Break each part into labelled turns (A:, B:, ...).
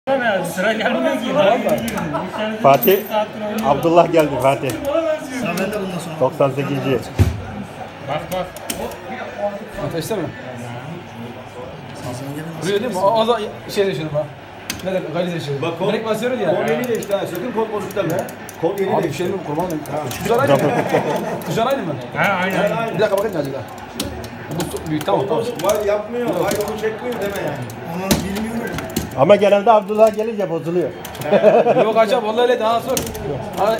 A: Sıra gelmiyor ki.
B: Fatih, Abdullah geldi Fatih.
C: Sıra bende bundan sonra.
B: 98.
A: Bak bak.
D: Ateşte mi?
C: Sen gelin.
D: Buraya değil mi? O da şey düşündüm ha. Ne demek? Gayri düşündüm.
E: Bak
D: Direkt basıyoruz ya.
E: Kol yeni de işte ha. Sakın kol bozuk deme. Kol yeni
D: Abi
E: de
D: bir şey
E: işte.
D: mi? Kurban olayım. Tuşlar aynı mı? Tuşlar aynı mı?
A: Ha aynen.
D: Bir dakika bakın acaba. Bu büyük tamam tamam.
E: Vay yapmıyor. Vay onu çekmiyor deme yani.
C: Onu bilmiyorum.
B: Ama genelde Abdullah gelince bozuluyor.
D: Yok acaba vallahi öyle daha sor. Hani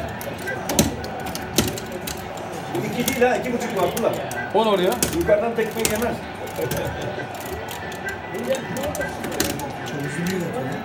E: 2 değil ha. 2,5 var bunlar.
D: 10 oluyor.
E: Yukarıdan tekmeyi yemez.
C: Çok üzülüyor.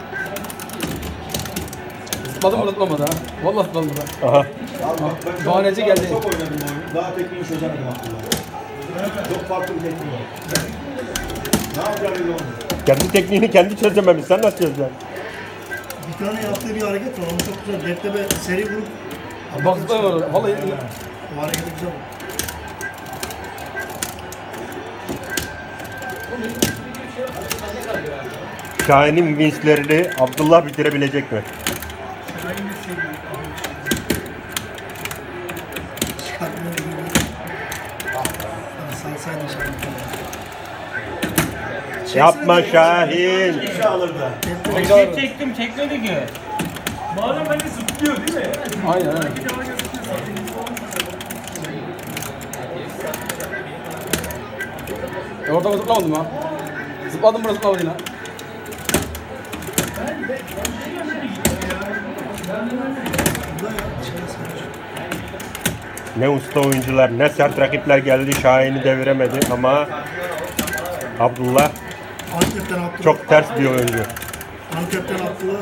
D: Zıpladım mı zıplamadı ha. Vallahi zıpladım da.
B: Aha.
E: Abi bak ben şu
D: Bahaneci
E: an
D: geldi.
E: çok oynadım oyunu. Daha tekniğini çözemedim aslında. Çok farklı bir tekniği var. Ne yapacağım öyle olmuyor.
B: Kendi tekniğini kendi çözememiş. Sen nasıl çözeceksin?
C: Bir tane yaptığı bir hareket var. Onu çok güzel. Deftebe seri vurup.
D: Bak zıplamıyor. Vallahi
C: O hareketi güzel.
B: Şahin'in vinçlerini Abdullah bitirebilecek mi?
C: Çıkartmıyor gibi. Salsaydın Şahin.
B: Yapma Şahin.
E: Bir şey alır da.
A: Çektim çekmedi ki.
E: Madem hani zıplıyor değil mi?
D: aynen aynen. Orada zıplamadım ha. Zıpladım burası zıplamadı yine.
B: Ne usta oyuncular, ne sert rakipler geldi. Şahin'i deviremedi ama Abdullah
C: Antep'ten attılar.
B: çok ters bir oyuncu.
C: Antep'ten attılar.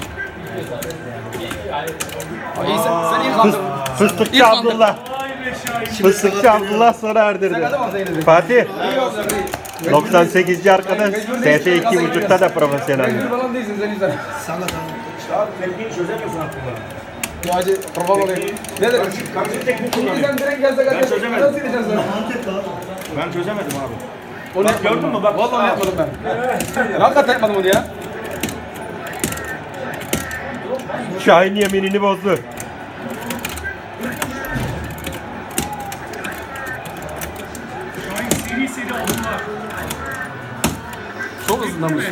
D: Ay sen iyi kaldın.
B: Fıstıkçı
D: İlk
B: Abdullah. Fıstıkçı Abdullah sona erdirdi.
D: Hadi bak Zeynep.
B: Fatih,
D: İyi oldu.
B: 98. arkadaş. ST 2.5'ta da profesyonel.
D: Mecbur falan değilsin sen yüzden.
C: Salat abi.
E: Abi tekniğini çözemiyorsun aslında.
D: Ya hacı kurban olayım. Ne demek?
E: Karşı teknik
D: Şimdi
E: kullanıyor.
D: sen direkt gelse
E: Ben çözemedim.
D: Nasıl gideceksin sen?
C: Antep'te abi.
E: Ben çözemedim abi.
D: Onu
E: Bak gördün mü? Bak.
D: Vallahi onu yapmadım ben. Hakikaten yapmadım onu ya.
B: Şahin yeminini bozdu.
D: Çok hızlanmış ya.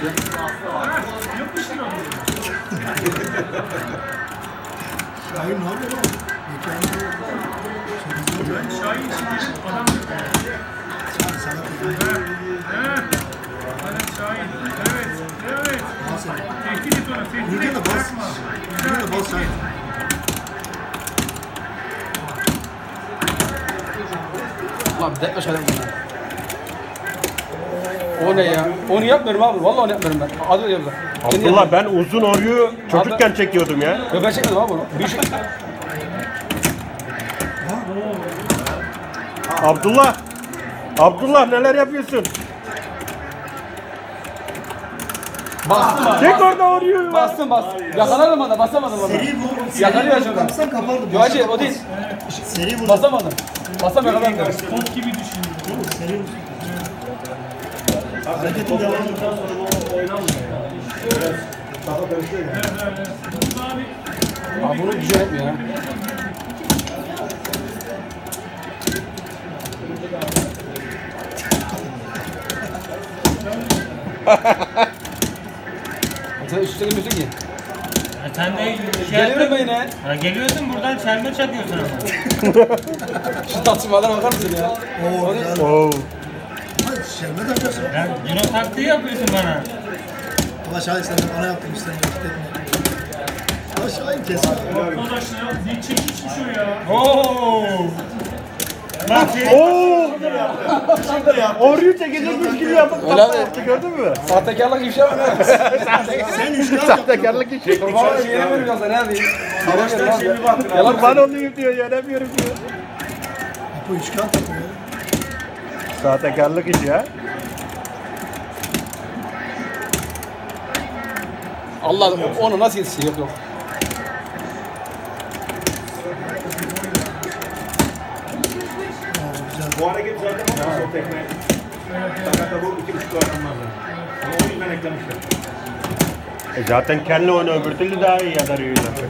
C: Şahin ne yapıyor lan?
F: Şahin şimdi adam
C: Salat yapıyor.
F: Adam Şahin. Evet. Evet.
C: Bas abi.
F: Tehdit et onu. Tehdit
C: Burada
F: et.
C: da bas.
F: Bırakma.
C: Burada da bas Şahin.
D: Ulan bir dakika şöyle yapma. O ne ya? Onu yapmıyorum abi. Vallahi onu yapmıyorum ben. Adı öyle yapıyorum.
B: Abdullah ben uzun oruyu çocukken çekiyordum ya.
D: Yok ben çekmedim abi onu. Bir şey.
B: Abdullah. Abdullah neler yapıyorsun?
D: Bastım abi.
B: Çek orada oruyu.
D: Bastım bastım. Yakaladım ama basamadım onu.
C: Seri vur.
D: Yakalıyor
C: Seri
D: şuradan.
C: vurup kapsan kapardı.
D: Yok hacı o değil.
C: Seri vur.
D: Basamadım. Basam yakaladım.
F: Top gibi düşünüyor.
C: Seri vur. Hareketin devamı.
E: Kafa karışıyor yani.
D: Abi bunu güzel etmiyor ya. Sen üstte gelmiyorsun ki.
A: Sen de
D: Geliyorum ben yine.
A: Ha, geliyorsun buradan çelme çakıyorsun ama.
D: Şu tartışmalara bakar mısın ya?
C: Oo güzel.
B: Oo.
C: Hadi şerme de yapıyorsun.
A: Ya Cino taktiği yapıyorsun bana.
C: Ama Şahin sen de bana yaptın işte. Ama Şahin kesin.
F: Arkadaşlar ne çekişmiş o ya.
A: Oo. Bak
B: Oo. Oruyu çekecekmiş gibi yapıp
D: Öyle abi.
B: yaptı, gördün mü?
D: Sahtekarlık ifşa var mı?
C: Sen üç kağıt yaptın.
B: Sahtekarlık işi.
D: Kurban olayım yenemiyorum ya sen abi.
E: Savaştan şey mi baktın abi?
D: Yalan
B: Kurban olayım diyor, yenemiyorum diyor.
C: Bu üç kağıt yapıyor.
B: Sahtekarlık işi ya.
D: Allah onu nasıl yetişiyor? Yok yok.
E: Bu hareket zaten olmaz o tekme. Sakata bu 2,5 atanmaz yani. Ama o yüzden eklemişler.
B: Zaten kendi oyunu öbür türlü daha iyi yazar iyi yazar.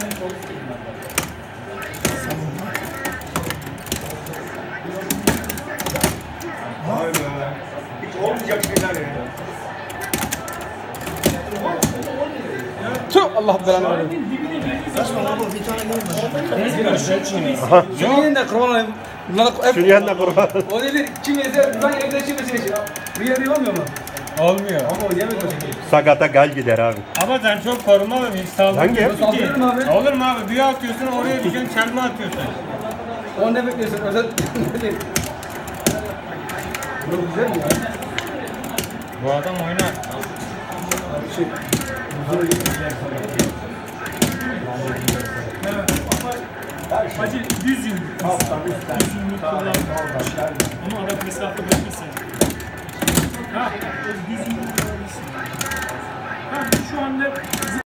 E: Vay be. Hiç olmayacak şeyler ya.
D: Tüh Allah belanı versin.
C: Kaçma baba bir tane gelin bana.
D: Şunu yiyin de kurban olayım. Bunlara hep...
B: Şunu yanına kurban.
D: O dedi kim yese ben evde kim yese. Bir yerde olmuyor mu?
A: Olmuyor.
D: Ama o yemek o şekilde.
B: Sakata gal gider abi.
A: Ama sen çok korumalı hiç saldırmıyorsun ki.
D: Saldırırım abi.
A: Olur mu abi? Büyü atıyorsun oraya düşen çelme atıyorsun.
D: O ne bekliyorsun? Özel değil. Bu güzel mi ya?
A: Bu adam oynar.
D: Şey,
F: Hacı düz yumruk. Düz yumruk kullanmış. Ama adam mesafe bırakırsa. Ha, o düz yumruk kullanmışsın. Ha, şu anda